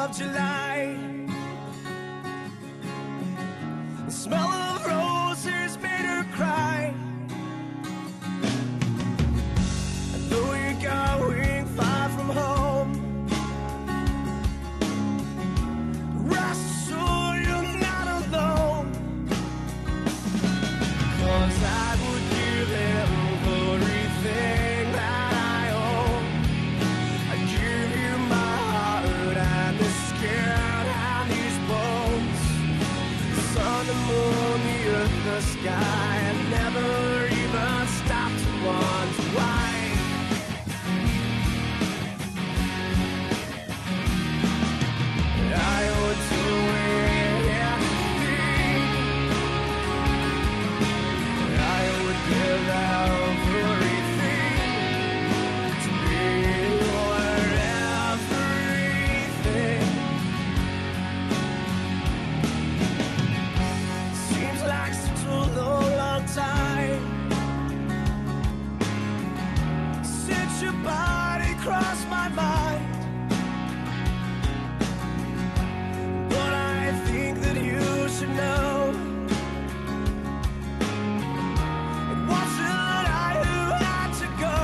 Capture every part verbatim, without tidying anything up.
of July. The smell of roses made her cry. I know you're going far from home. Rest assured you're not alone. 'Cause I would give everything that I own. I'd give you my heart and this skin and these bones. The sun, the moon, the earth, the sky. I never even stop to wonder why. I would do anything. I would give everything to be your everything. Seems like such a long, long time since your body crossed my mind. But I think that you should know it wasn't I who had to go.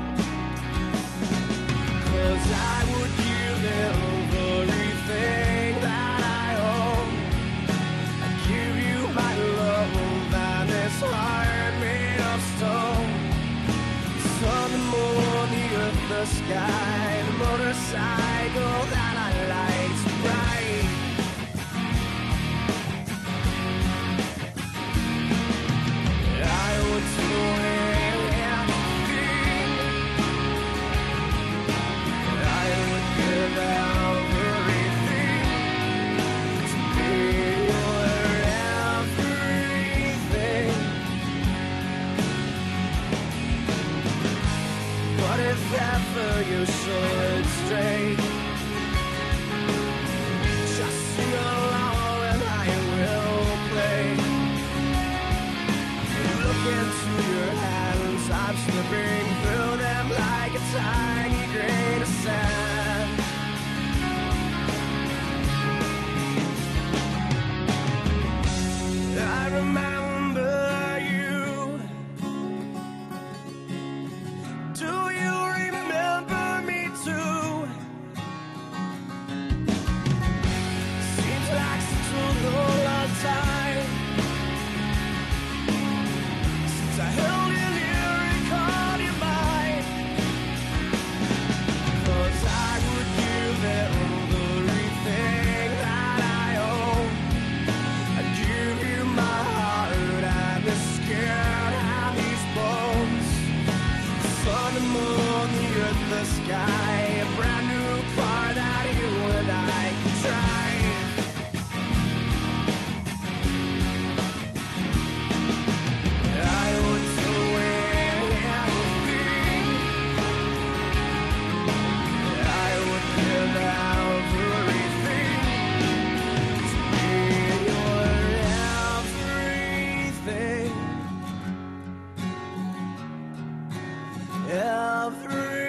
'Cause I would give everything that I own. I'd give you my love and this heart made of stone. The sun, the moon, the earth, the sky, the motorcycle that I like to ride. I would do anything. I would give everything to be your everything. But if ever you should stray, just sing along and I will play. Look into your hands, I'm slipping through them like a tiny grain of sand. I remember you. Do you remember me too? Seems like such a long, long time since I held you near and called you mine. 'Cause I would give everything that I own. I'd give you my heart and this skin and these bones. The sun, the moon, the earth, the sky. A brand new car that you and I can drive. I would do anything. I would give everything to be your everything. Everything.